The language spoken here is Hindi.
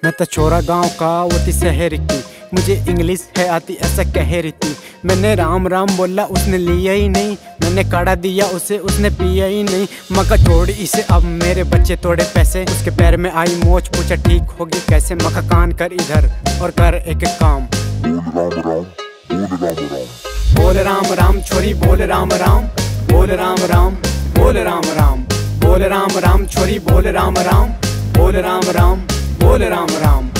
मैं तो छोरा गांव का वो थी शहर की, मुझे इंग्लिश है आती ऐसा कह रही थी। मैंने राम राम बोला उसने लिया ही नहीं, मैंने काढ़ा दिया उसे उसने पिया ही नहीं। मका छोड़ इसे अब मेरे बच्चे थोड़े पैसे, उसके पैर में आई मोच पूछा ठीक होगी कैसे। मका कान कर इधर और कर एक एक काम। बोल राम राम छोरी बोल राम राम, बोल राम राम बोल राम राम, बोल राम राम छोरी बोल राम राम, बोल राम राम बोल राम राम।